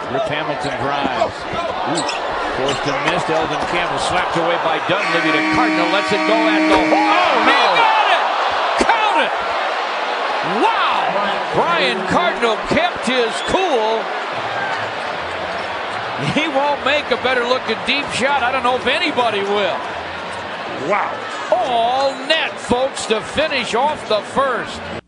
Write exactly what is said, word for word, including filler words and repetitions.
Rip Hamilton drives. Ooh. Forced and missed. Elvin Campbell slapped away by Dunleavy to Cardinal. Lets it go at the hole. Oh, no! He got it! Count it! Wow! Brian Cardinal kept his cool. He won't make a better looking deep shot. I don't know if anybody will. Wow. All net, folks, to finish off the first.